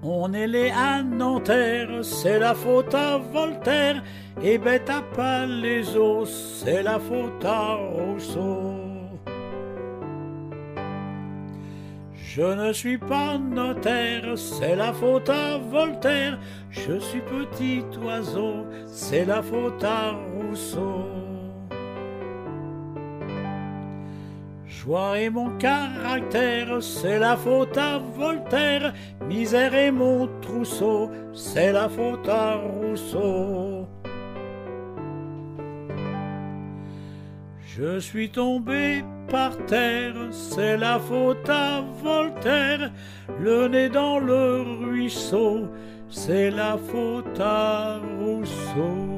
On est né à Nanterre, c'est la faute à Voltaire, et bête à Palaiseau, c'est la faute à Rousseau. Je ne suis pas notaire, c'est la faute à Voltaire, je suis petit oiseau, c'est la faute à Rousseau. Joie et mon caractère, c'est la faute à Voltaire, misère et mon trousseau, c'est la faute à Rousseau. Je suis tombé par terre, c'est la faute à Voltaire, le nez dans le ruisseau, c'est la faute à Rousseau.